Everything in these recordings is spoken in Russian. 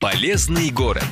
Полезный город.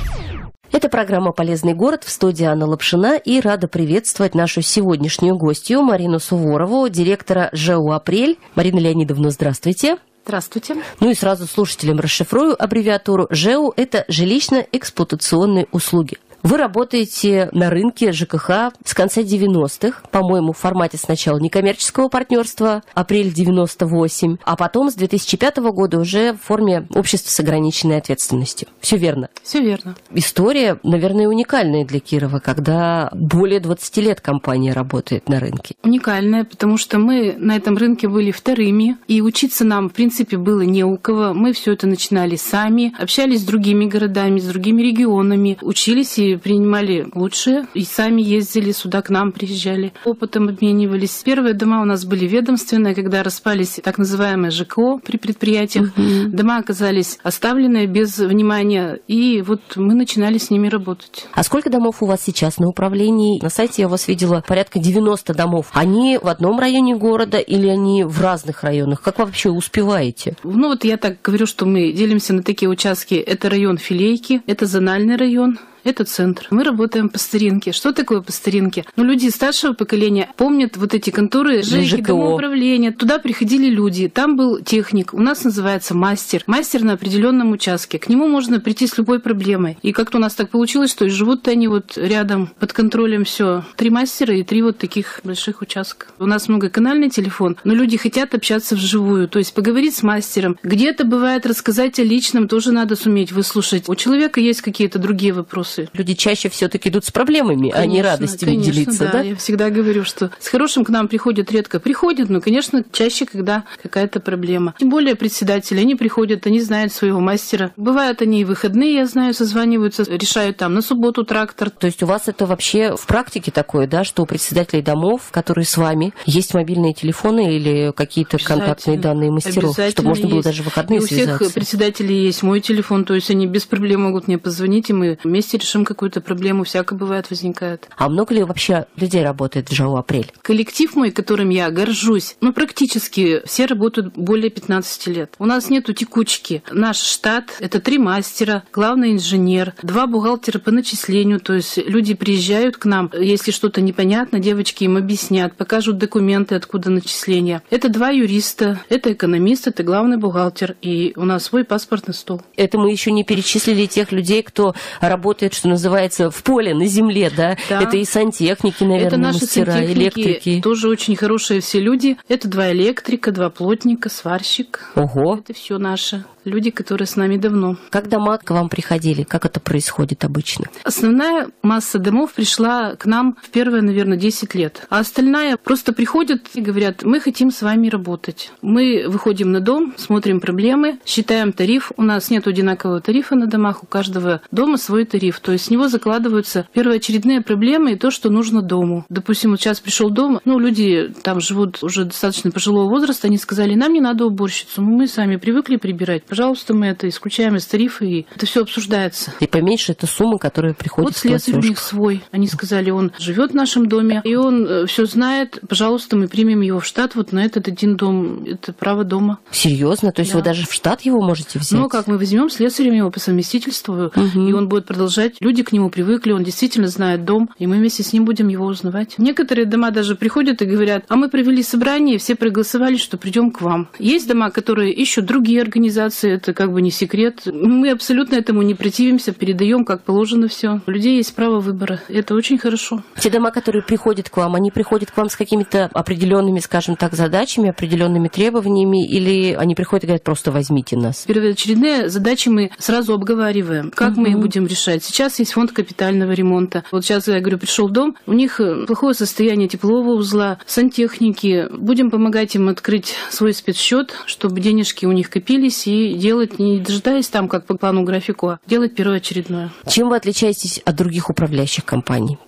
Это программа «Полезный город», в студии Анна Лапшина, и рада приветствовать нашу сегодняшнюю гостью Марину Суворову, директора ЖЭУ «Апрель». Марина Леонидовна, здравствуйте. Здравствуйте. Ну и сразу слушателям расшифрую аббревиатуру. ЖЭУ – это жилищно-эксплуатационные услуги. Вы работаете на рынке ЖКХ с конца 90-х, по-моему, в формате сначала некоммерческого партнерства, апрель 98, а потом с 2005 года уже в форме общества с ограниченной ответственностью. Все верно? Все верно. История, наверное, уникальная для Кирова, когда более 20 лет компания работает на рынке. Уникальная, потому что мы на этом рынке были вторыми, и учиться нам, в принципе, было не у кого. Мы все это начинали сами, общались с другими городами, с другими регионами, учились и принимали лучшие, и сами ездили сюда, к нам приезжали, опытом обменивались. Первые дома у нас были ведомственные, когда распались так называемые ЖКО при предприятиях. Дома оказались оставленные без внимания, и вот мы начинали с ними работать. А сколько домов у вас сейчас на управлении? На сайте я у вас видела порядка 90 домов. Они в одном районе города или они в разных районах? Как вы вообще успеваете? Ну вот я так говорю, что мы делимся на такие участки. Это район Филейки, это зональный район. Это центр. Мы работаем по старинке. Что такое по старинке? Ну, люди старшего поколения помнят вот эти конторы ЖЭКи, домоуправления. Туда приходили люди. Там был техник. У нас называется мастер. Мастер на определенном участке. К нему можно прийти с любой проблемой. И как-то у нас так получилось, что и живут они вот рядом, под контролем все. 3 мастера и 3 вот таких больших участка. У нас многоканальный телефон, но люди хотят общаться вживую. То есть поговорить с мастером. Где-то бывает рассказать о личном, тоже надо суметь выслушать. У человека есть какие-то другие вопросы. Люди чаще все-таки идут с проблемами, конечно, а не радостями делиться, да? Я всегда говорю, что с хорошим к нам приходят редко. Приходят, но, конечно, чаще, когда какая-то проблема. Тем более председатели, они приходят, они знают своего мастера. Бывают они и выходные, я знаю, созваниваются, решают там на субботу трактор. То есть у вас это вообще в практике такое, да, что у председателей домов, которые с вами, есть мобильные телефоны или какие-то контактные данные мастеров, чтобы можно было даже в выходные связаться? У всех председателей есть мой телефон, то есть они без проблем могут мне позвонить, и мы вместе решим какую-то проблему, всякое бывает, возникает. А много ли вообще людей работает в ЖЭУ «Апрель»? Коллектив мой, которым я горжусь, практически все работают более 15 лет. У нас нету текучки. Наш штат – это 3 мастера, главный инженер, 2 бухгалтера по начислению, то есть люди приезжают к нам, если что-то непонятно, девочки им объяснят, покажут документы, откуда начисления. Это 2 юриста, это экономист, это главный бухгалтер, и у нас свой паспортный стол. Это мы еще не перечислили тех людей, кто работает, что называется, в поле, на земле, да? Да. Это и сантехники, наверное, это наши мастера, электрики. Тоже очень хорошие все люди. Это 2 электрика, 2 плотника, сварщик. Ого. Это все наши люди, которые с нами давно. Как дома к вам приходили? Как это происходит обычно? Основная масса домов пришла к нам в первые, наверное, 10 лет. А остальная просто приходят и говорят, мы хотим с вами работать. Мы выходим на дом, смотрим проблемы, считаем тариф. У нас нет одинакового тарифа на домах, у каждого дома свой тариф. То есть с него закладываются первоочередные проблемы и то, что нужно дому. Допустим, вот сейчас пришел дом, люди там живут уже достаточно пожилого возраста, они сказали, нам не надо уборщицу, мы сами привыкли прибирать. Пожалуйста, мы это исключаем из тарифа, и это все обсуждается. И поменьше это сумма, которая приходит в платеж. Вот слесарь у них свой. Они сказали, он живет в нашем доме, и он все знает. Пожалуйста, мы примем его в штат вот на этот один дом. Это право дома. Серьезно? То есть вы даже в штат его можете взять? Ну, как мы возьмем слесарем его по совместительству, и он будет продолжать. Люди к нему привыкли, он действительно знает дом, и мы вместе с ним будем его узнавать. Некоторые дома даже приходят и говорят, а мы провели собрание, все проголосовали, что придем к вам. Есть дома, которые ищут другие организации, это как бы не секрет. Мы абсолютно этому не противимся, передаем, как положено все. У людей есть право выбора, это очень хорошо. Те дома, которые приходят к вам, они приходят к вам с какими-то определенными, скажем так, задачами, определенными требованиями, или они приходят и говорят, просто возьмите нас? Первоочередные задачи мы сразу обговариваем, как мы их будем решать. Сейчас есть фонд капитального ремонта. Вот сейчас, я говорю, пришел дом, у них плохое состояние теплового узла, сантехники. Будем помогать им открыть свой спецсчет, чтобы денежки у них копились, и делать, не дожидаясь там, как по плану графику, а делать первоочередное. Чем вы отличаетесь от других управляющих компаний?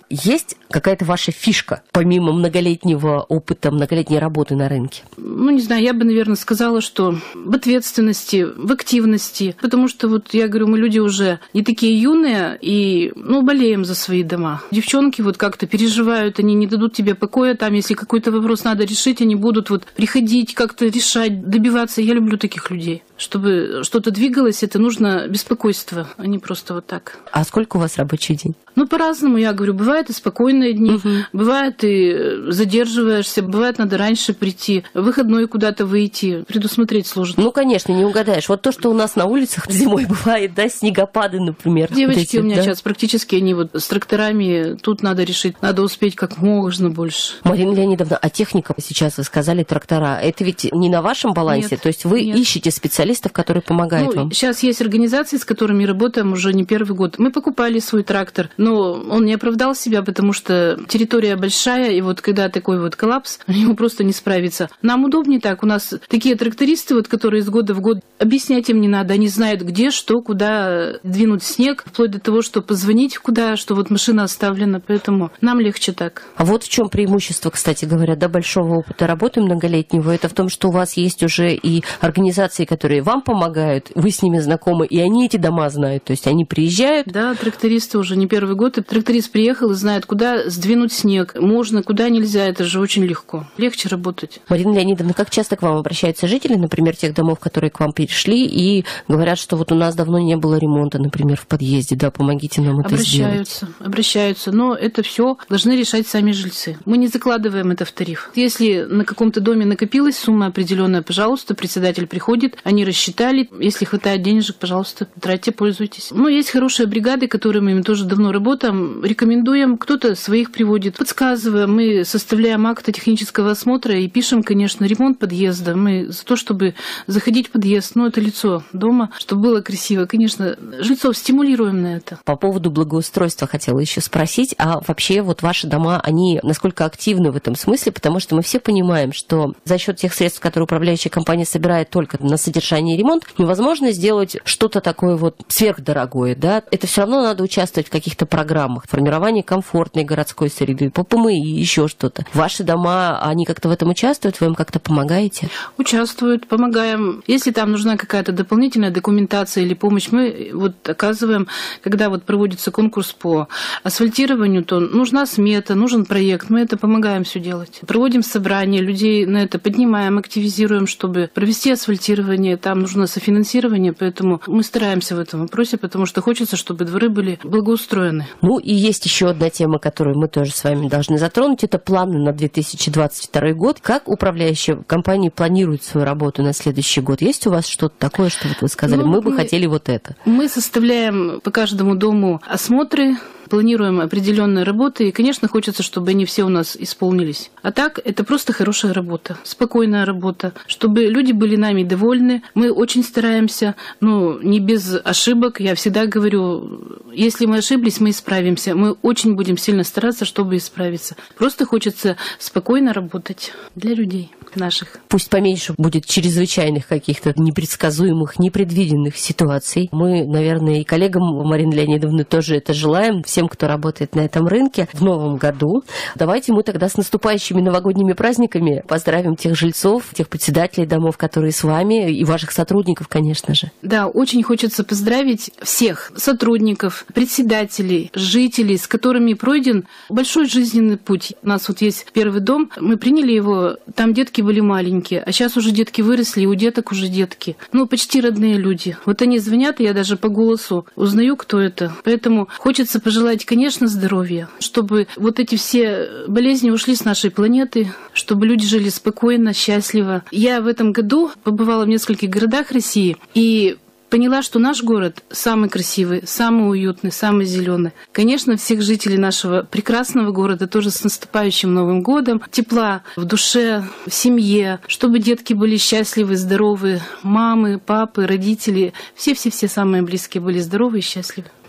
Есть какая-то ваша фишка, помимо многолетнего опыта, многолетней работы на рынке? Не знаю, я бы, наверное, сказала, что в ответственности, в активности, потому что, вот я говорю, мы люди уже не такие юные и, болеем за свои дома. Девчонки вот как-то переживают, они не дадут тебе покоя, там, если какой-то вопрос надо решить, они будут вот приходить, как-то решать, добиваться. Я люблю таких людей. Чтобы что-то двигалось, это нужно беспокойство, а не просто вот так. А сколько у вас рабочий день? По-разному, я говорю, бывают и спокойные дни, бывает и задерживаешься, бывает надо раньше прийти, в выходной куда-то выйти, предусмотреть сложно. Конечно, не угадаешь. Вот то, что у нас на улицах зимой бывает, да, снегопады, например. Девочки у меня сейчас практически, они вот с тракторами, тут надо решить, надо успеть как можно больше. Марина Леонидовна, а техника, сейчас вы сказали, трактора, это ведь не на вашем балансе? Нет, то есть вы ищете специалистов, которые помогают вам? Сейчас есть организации, с которыми работаем уже не первый год. Мы покупали свой трактор, но он не оправдал себя, потому что территория большая, и вот когда такой вот коллапс, ему просто не справиться. Нам удобнее так. У нас такие трактористы, вот, которые из года в год, объяснять им не надо. Они знают, где, что, куда двинуть снег, вплоть до того, что позвонить куда, что вот машина оставлена. Поэтому нам легче так. А вот в чем преимущество, кстати говоря, большого опыта работы многолетнего. Это в том, что у вас есть уже и организации, которые вам помогают, вы с ними знакомы, и они эти дома знают. То есть они приезжают. Да, трактористы уже не первый год. И тракторист приехал и знает, куда сдвинуть снег. Можно, куда нельзя. Это же очень легко. Легче работать. Марина Леонидовна, как часто к вам обращаются жители, например, тех домов, которые к вам перешли, и говорят, что вот у нас давно не было ремонта, например, в подъезде, да, помогите нам это сделать. Обращаются, но это все должны решать сами жильцы. Мы не закладываем это в тариф. Если на каком-то доме накопилась сумма определенная, пожалуйста, председатель приходит, они рассчитали, если хватает денежек, пожалуйста, тратьте, пользуйтесь. Есть хорошие бригады, которыми мы тоже давно работаем, рекомендуем, кто-то своих приводит, подсказываем, мы составляем акты технического осмотра и пишем, конечно, ремонт подъезда. Мы за то, чтобы заходить в подъезд, это лицо дома, чтобы было красиво. Конечно, жильцов стимулируем на это. По поводу благоустройства хотела еще спросить, а вообще вот ваши дома, они насколько активны в этом смысле, потому что мы все понимаем, что за счет тех средств, которые управляющая компания собирает только на содержание и ремонт, невозможно сделать что-то такое вот сверхдорогое, да? Это все равно надо участвовать в каких-то программах, формирование комфортной городской среды, по ПМИ, еще что-то. Ваши дома, они как-то в этом участвуют, вы им как-то помогаете? Участвуют, помогаем. Если там нужна какая-то дополнительная документация или помощь, мы вот оказываем, когда вот проводится конкурс по асфальтированию, то нужна смета, нужен проект, мы это помогаем все делать. Проводим собрания, людей на это поднимаем, активизируем, чтобы провести асфальтирование, там нужно софинансирование, поэтому мы стараемся в этом вопросе, потому что хочется, чтобы дворы были благоустроены. И есть еще одна тема, которую мы тоже с вами должны затронуть, это планы на 2022 год. Как управляющая компания планирует свою работу на следующий год? Есть у вас что-то такое, что вот вы сказали, мы бы хотели вот это? Мы составляем по каждому дому осмотры, планируем определенные работы, и, конечно, хочется, чтобы они все у нас исполнились. А так, это просто хорошая работа, спокойная работа, чтобы люди были нами довольны. Мы очень стараемся, не без ошибок. Я всегда говорю, если мы ошиблись, мы исправимся. Мы очень будем сильно стараться, чтобы исправиться. Просто хочется спокойно работать для людей наших. Пусть поменьше будет чрезвычайных каких-то непредсказуемых, непредвиденных ситуаций. Мы, наверное, и коллегам Марины Леонидовны тоже это желаем, всем, кто работает на этом рынке в новом году. Давайте мы тогда с наступающими новогодними праздниками поздравим тех жильцов, тех председателей домов, которые с вами, и ваших сотрудников, конечно же. Да, очень хочется поздравить всех сотрудников, председателей, жителей, с которыми пройден большой жизненный путь. У нас вот есть первый дом, мы приняли его, там детки были маленькие, а сейчас уже детки выросли, и у деток уже детки. Почти родные люди. Вот они звонят, и я даже по голосу узнаю, кто это. Поэтому хочется пожелать, конечно, здоровья, чтобы вот эти все болезни ушли с нашей планеты, чтобы люди жили спокойно, счастливо. Я в этом году побывала в нескольких городах России и поняла, что наш город самый красивый, самый уютный, самый зеленый. Конечно, всех жителей нашего прекрасного города тоже с наступающим Новым годом. Тепла в душе, в семье, чтобы детки были счастливы, здоровы, мамы, папы, родители, все-все-все самые близкие были здоровы и счастливы.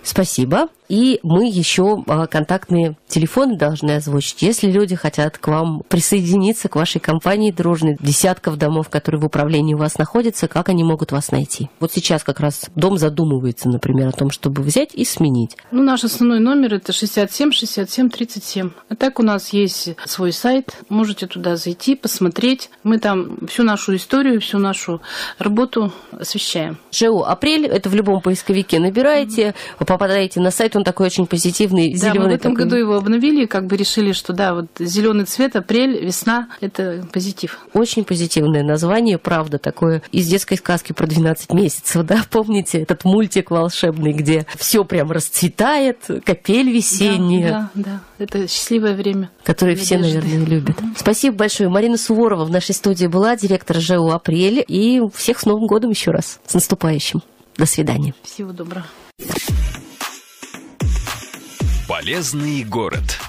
Спасибо. И мы еще контактные телефоны должны озвучить. Если люди хотят к вам присоединиться, к вашей компании дружной, десятков домов, которые в управлении у вас находятся, как они могут вас найти? Вот сейчас как раз дом задумывается, например, о том, чтобы взять и сменить. Наш основной номер – это 67 67 37. А так у нас есть свой сайт. Можете туда зайти, посмотреть. Мы там всю нашу историю, всю нашу работу освещаем. ЖЭУ «Апрель» – это в любом поисковике набираете, вы попадаете на сайт, он такой очень позитивный, да, зеленый. Мы в этом году его обновили, решили, что зеленый цвет, апрель, весна – это позитив. Очень позитивное название, правда, такое из детской сказки про 12 месяцев, да, помните этот мультик волшебный, где все прям расцветает, капель весенняя. Да, это счастливое время. Которое все, наверное, любят. Спасибо большое. Марина Суворова в нашей студии была, директор ЖЭУ «Апрель», и всех с Новым годом еще раз. С наступающим. До свидания. Всего доброго. Полезный город.